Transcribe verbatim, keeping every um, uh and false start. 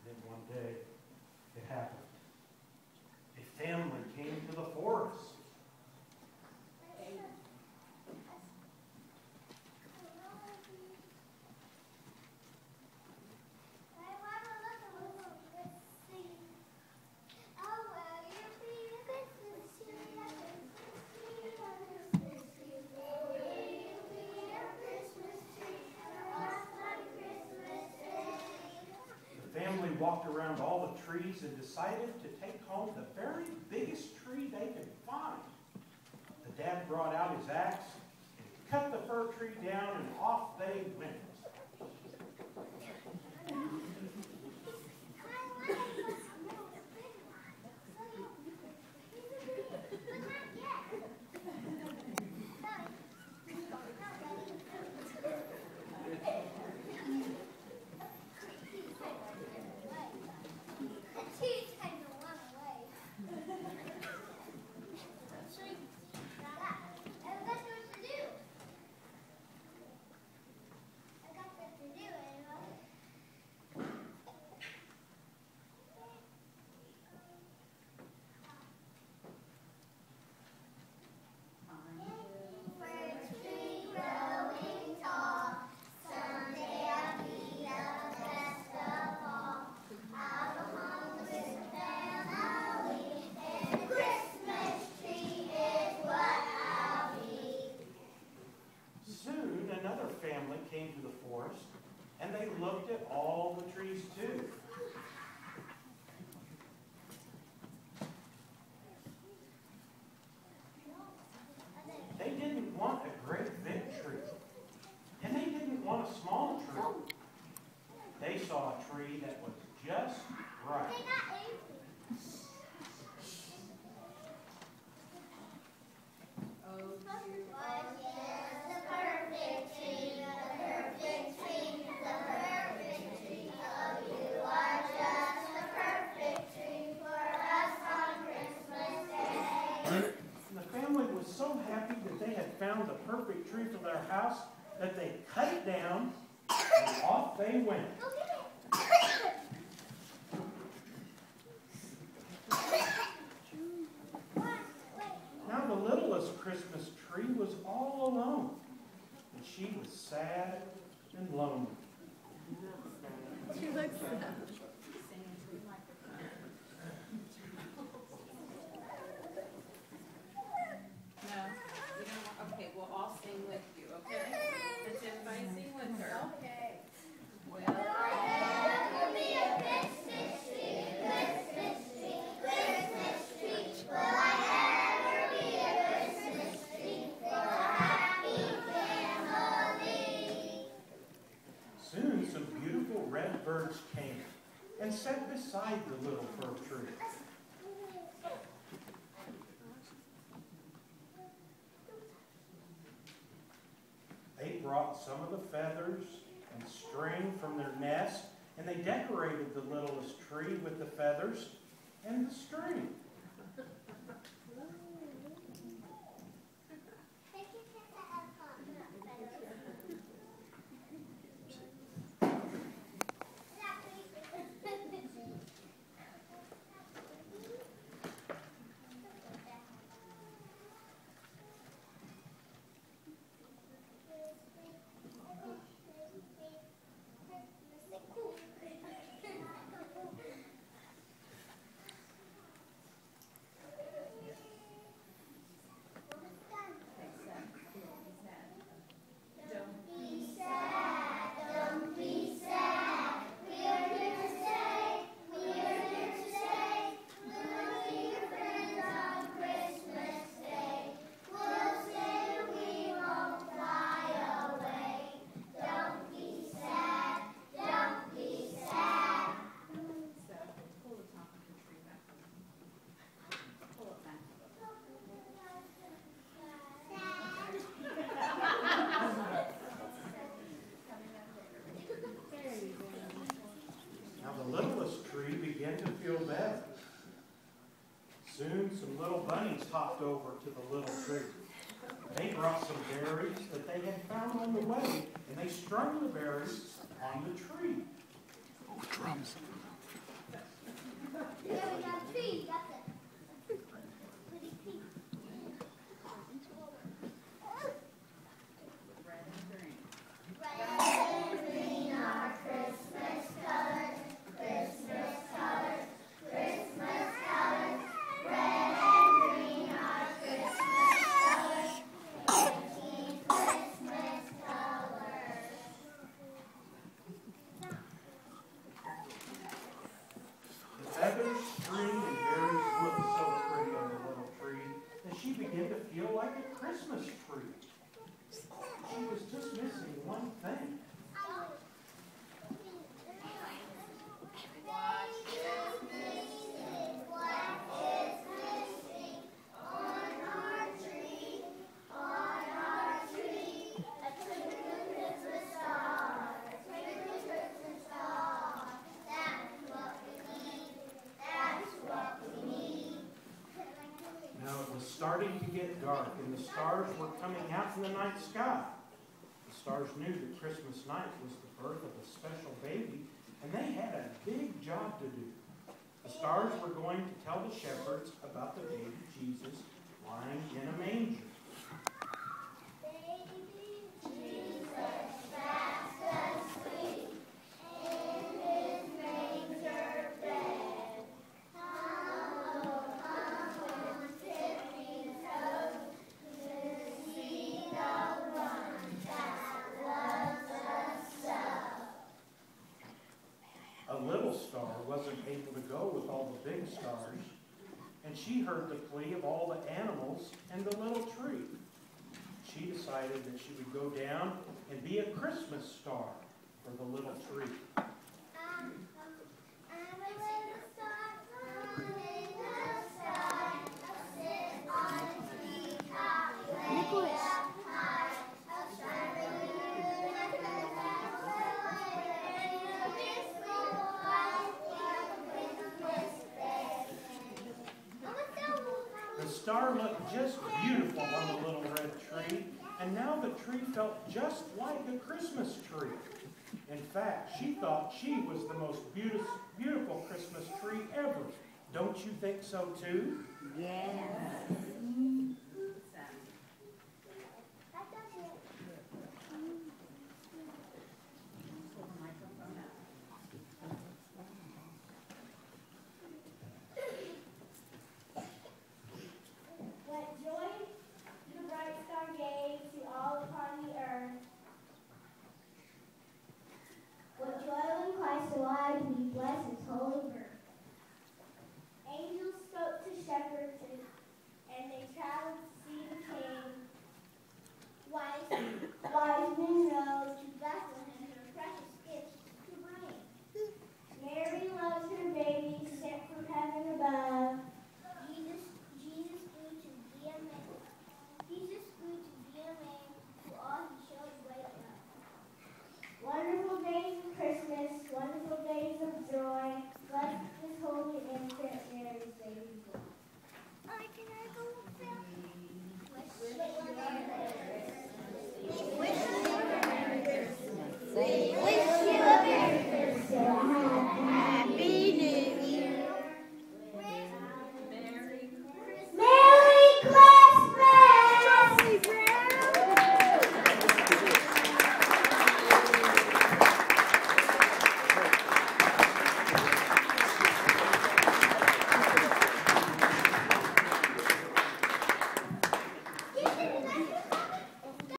Then one day, it happened. A family came to the forest. Walked around all the trees and decided to take home the very biggest tree they could find. The dad brought out his axe, and cut the fir tree down, and off they went. Came to the forest, and they looked at all the trees too. They didn't want a great big tree, and they didn't want a small tree. They saw a tree that was just right. Found the perfect tree for their house that they cut it down and off they went. Now the littlest Christmas tree was all alone, and she was sad and lonely. She looks sad. Okay, we'll all sing with you, okay? Let's everybody sing with her. Okay. Well, will be a Christmas tree, Christmas tree, Christmas tree. Will I ever be a Christmas tree for a happy family? Soon some beautiful red birds came and sat beside the little fir tree. They brought some of the feathers and string from their nest, and they decorated the littlest tree with the feathers and the string. Soon some little bunnies hopped over to the little tree. They brought some berries that they had found on the way, and they strung the berries on the tree. Oh, drums. There we go. Tree. That's it. Pretty tree. Red and green. Red and green are Christmas colors. Christmas colors. Christmas colors. Red and green are Christmas colors. Making Christmas colors. The feathers, string, and berries looked so pretty on the little tree that she began to feel like a Christmas tree. She was just missing one thing. What is missing? What is missing on our tree? On our tree, a twinkling Christmas star, a twinkling Christmas star. That's what we need. That's what we need. Now it was starting to get dark, and the stars were coming out in the night sky. The stars knew that Christmas night was the birth of a special baby, and they had a big job to do. The stars were going to tell the shepherds about the baby Jesus lying in a manger. Baby Jesus, fast asleep in his manger bed. Humble, humble, tippy toes to see the one that loves us so. A little star wasn't able to go with all the big stars, and she heard the plea of all the animals and the little tree. She decided that she would go down and be a Christmas star for the little tree. I'm a little star in the sky. I sit on a treetop way up high. I'll shine for you like a way in a whistle white like a Christmas baby. I'm a double. The star looked just beautiful on the little red tree, and now the tree felt just like a Christmas tree. In fact, she thought she was the most beautiful, beautiful Christmas tree ever. Don't you think so too? Yes.